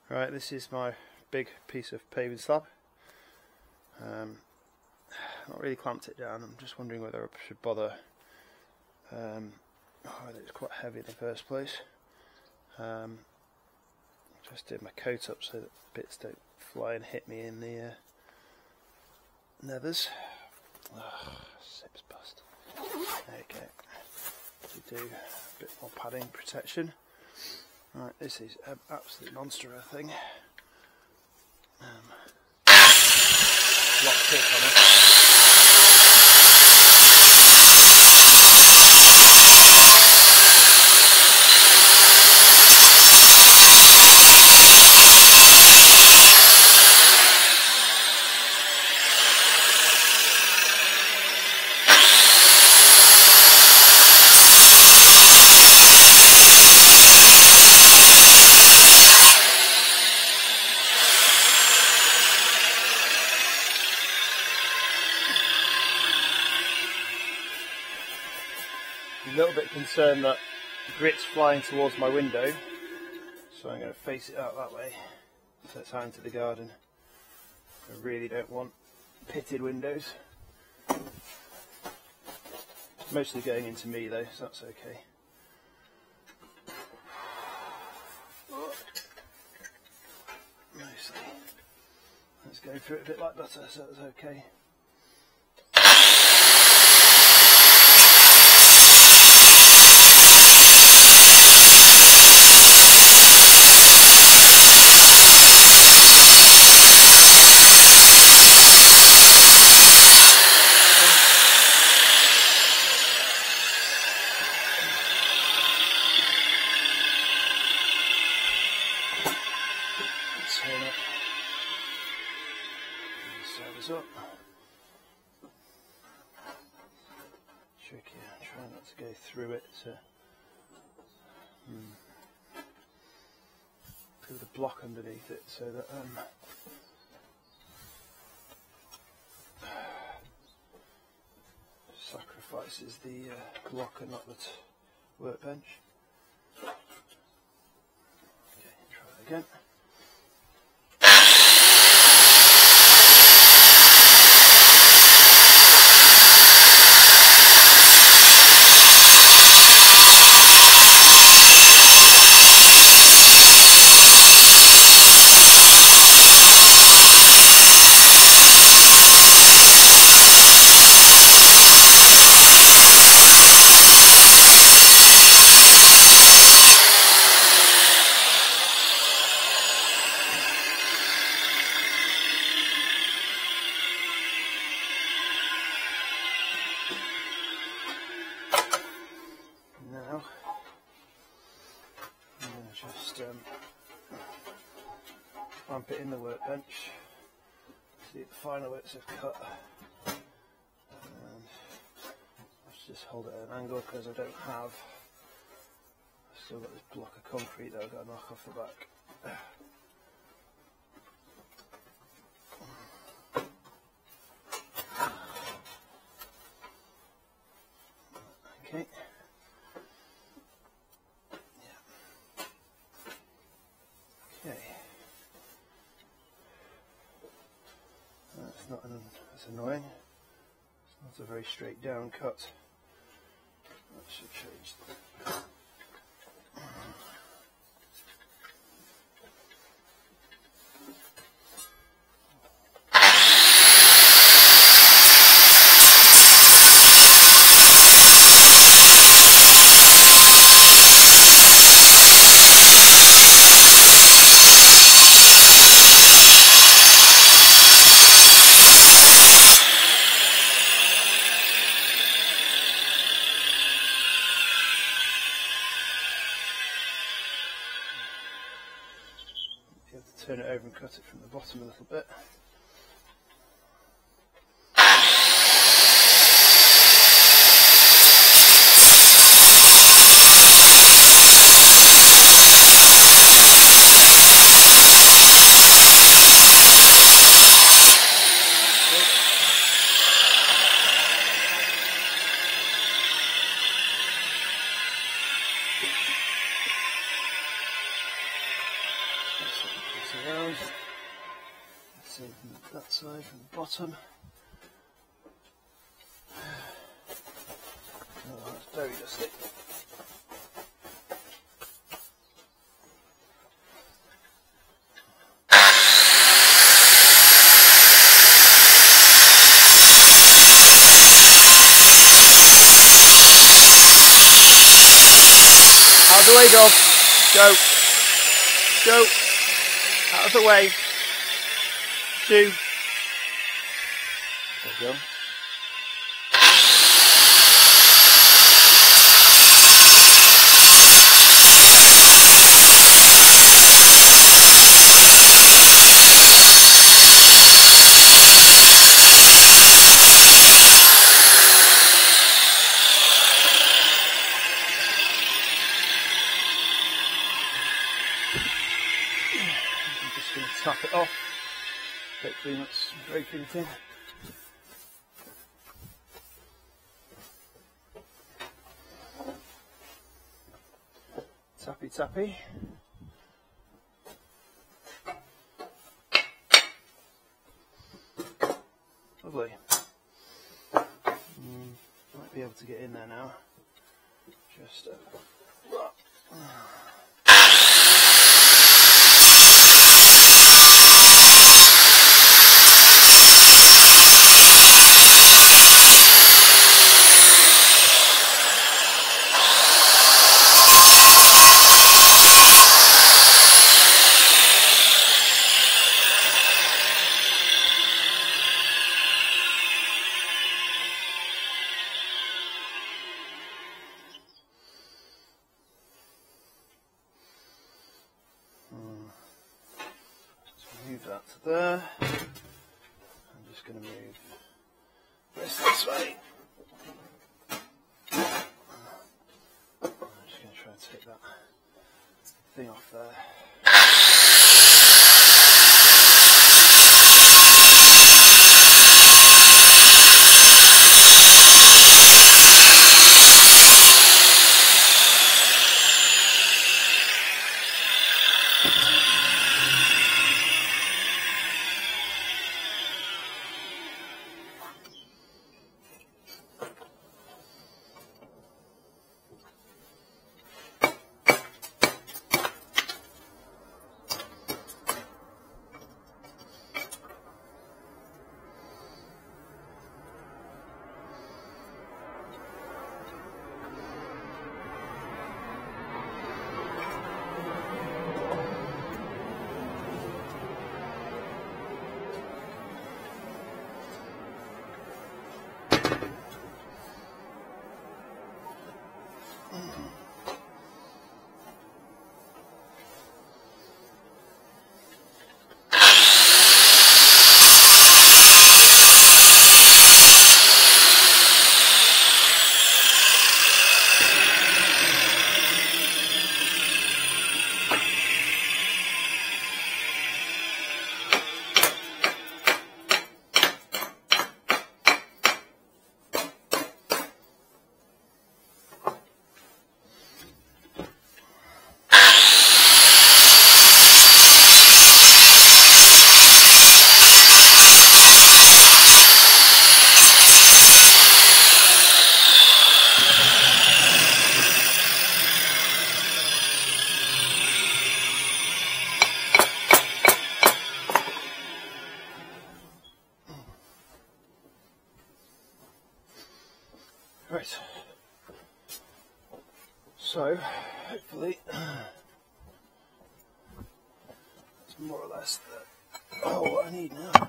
Right, this is my big piece of paving slab. Not really clamped it down. I'm just wondering whether I should bother. It's quite heavy in the first place. Just did my coat up so that bits don't fly and hit me in the nethers. Zips bust. There you go. To do a bit more padding protection. Right, this is an absolute monster of a thing. Lot of kick on it. A little bit concerned that grit's flying towards my window, so I'm going to face it out that way so it's out into the garden. I really don't want pitted windows. It's mostly going into me though, so that's okay. Mostly. Let's go through it a bit like butter, so that's okay. Up. Tricky, try not to go through it through the block underneath it, so that sacrifices the block and not the workbench. Okay, try it again. Now, I'm going to just clamp it in the workbench, see the final bits have cut, and let's just hold it at an angle because I don't have, I've still got this block of concrete that I've got to knock off the back. Okay. Okay. That's that's annoying. It's not a very straight down cut. That should change. You have to turn it over and cut it from the bottom a little bit. around. Same from that side, from the bottom. Oh, that's very dusty. Out of the way, dog. Go. Go. Out of the way. Shoo. There you go. Tap it off, hopefully not break anything. Tappy tappy. Lovely. Might be able to get in there now. Just move that to there. I'm just going to move this way. I'm just going to try and take that thing off there. Right, so hopefully it's more or less what I need now.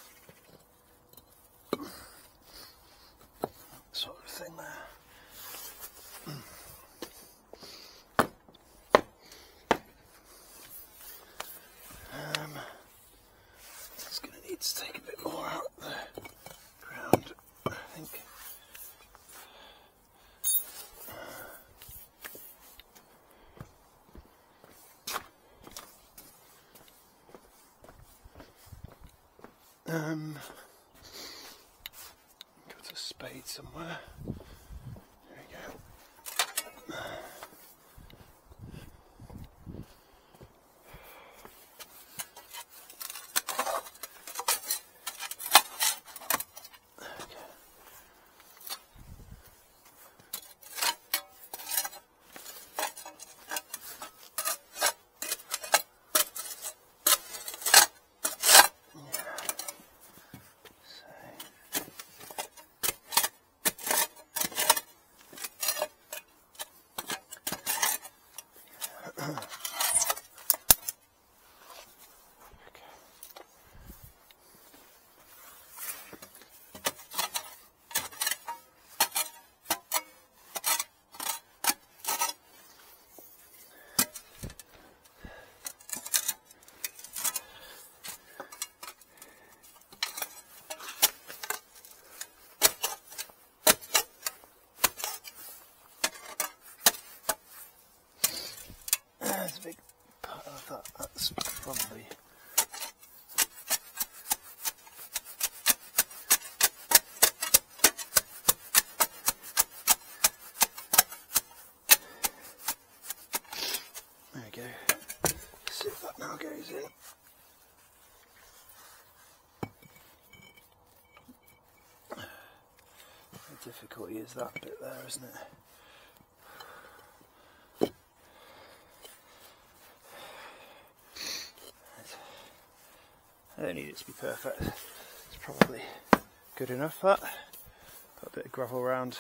Sort of thing there. Got a spade somewhere. There we go. There's a big part of that, that's probably... There we go. Let's see if that now goes in. The difficulty is that bit there, isn't it? I don't need it to be perfect, it's probably good enough that. Put a bit of gravel around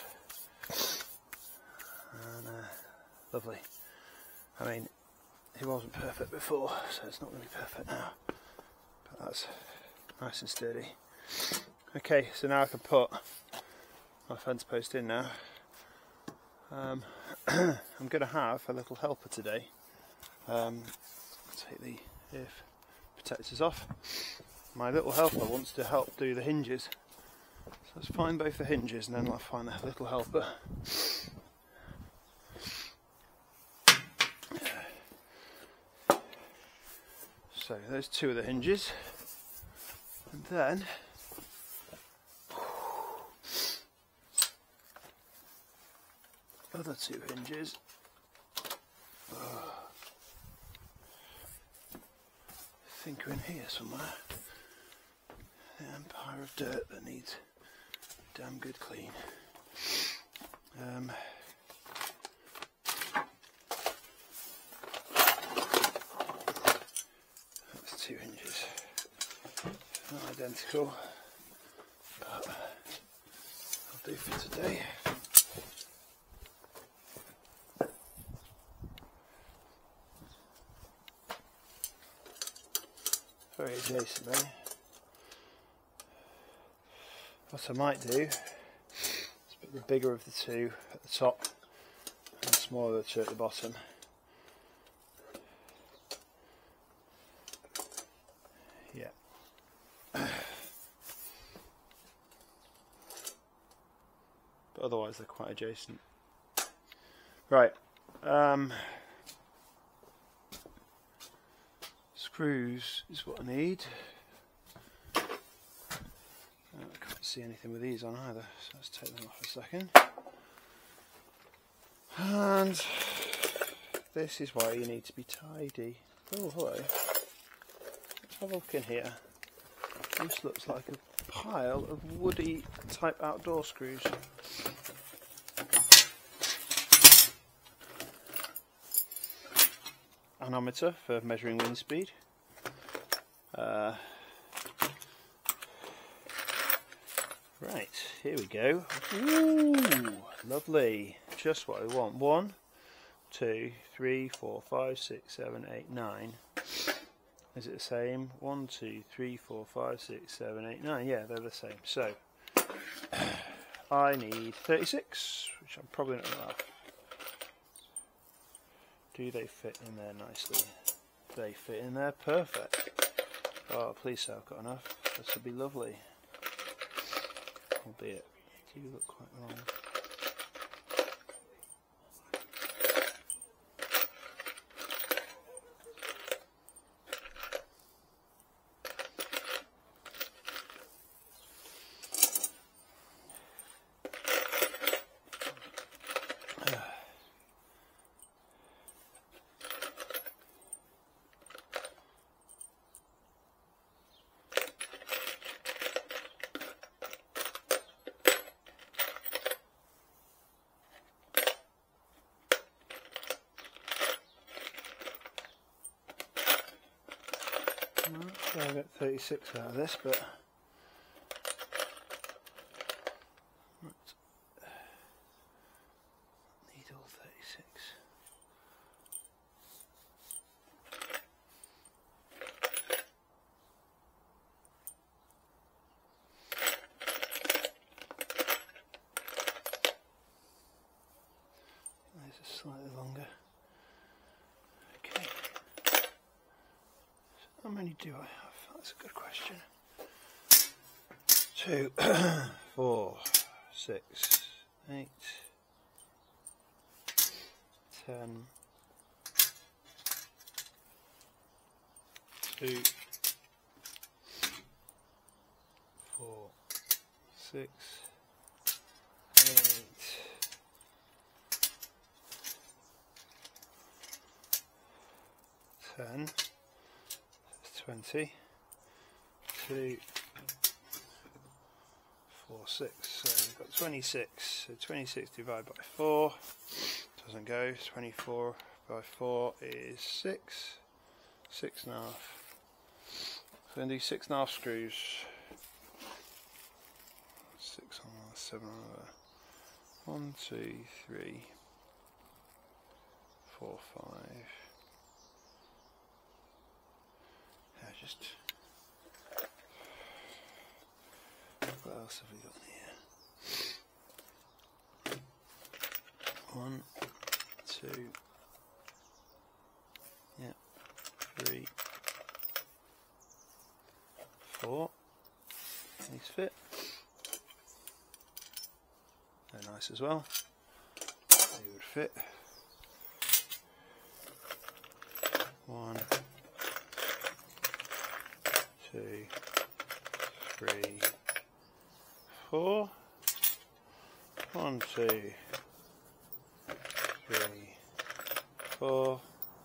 and lovely. I mean, it wasn't perfect before, so it's not going to be perfect now, but that's nice and sturdy. Okay, so now I can put my fence post in now. I'm going to have a little helper today. Take the earth protectors off. My little helper wants to help do the hinges, so let's find both the hinges and then I'll find the little helper. So there's two of the hinges, and then other two hinges. I think we're in here somewhere. The empire of dirt that needs damn good clean. That's two hinges. Not identical, but I'll do for today. Very adjacent there. What I might do is put the bigger of the two at the top and the smaller of the two at the bottom. Yeah. But otherwise they're quite adjacent. Right. Screws is what I need. I can't see anything with these on either, so let's take them off a second. And this is why you need to be tidy. Oh, hello. Let's have a look in here. This looks like a pile of woody type outdoor screws. Manometer for measuring wind speed. Right, here we go. Ooh, lovely. Just what we want. 1, 2, 3, 4, 5, 6, 7, 8, 9. Is it the same? 1, 2, 3, 4, 5, 6, 7, 8, 9. Yeah, they're the same. So I need 36, which I'm probably not going to have. Do they fit in there nicely? They fit in there perfect. Oh, please say I've got enough. This would be lovely. Albeit, they do look quite long. So I'll get 36 out of this, but needle 36. These are slightly longer. Okay. So how many do I have? That's a good question. 2, 4, 6, 8, 10, 2, 4, 6, 8, 10, that's 20, 2, 4, 6, so we've got 26, so 26 divided by 4, doesn't go, 24 by 4 is 6, 6.5, so I'm going to do 6.5 screws, 6 on one, 7 on the other, 1, 2, 3, 4, 5, yeah, just, what else have we got here? 1, 2, yeah, 3, 4. These fit. They're nice as well. They would fit. 1, 2, 3, 4. 1, 2, 3, 4.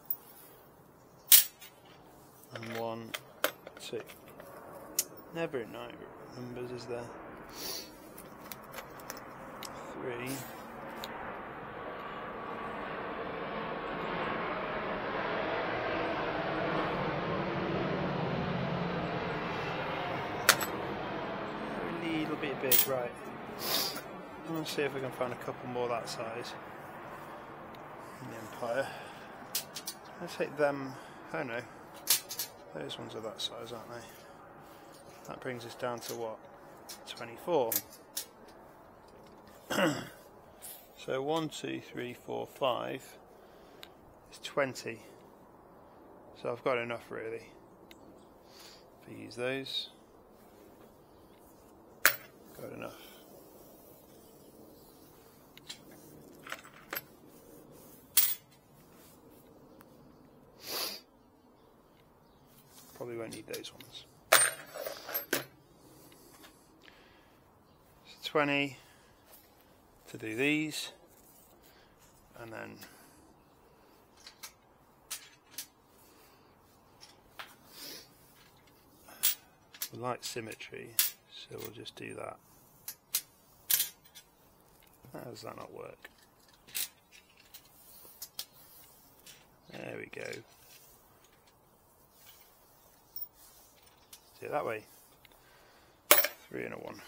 And 1, 2. Never in numbers, is there? 3. A little bit big, right. I'm going to see if we can find a couple more that size in the Empire. Let's take them. Oh no, those ones are that size, aren't they? That brings us down to what? 24. So 1, 2, 3, 4, 5 is 20. So I've got enough really. If I use those, got enough. Probably won't need those ones. 20 to do these, and then we like symmetry, so we'll just do that. How does that not work? There we go. Do it that way. 3 and a 1.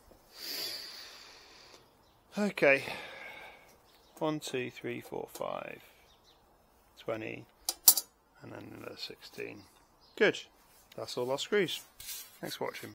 Okay, 1, 2, 3, 4, 5, 20, and then another 16. Good, that's all our screws. Thanks for watching.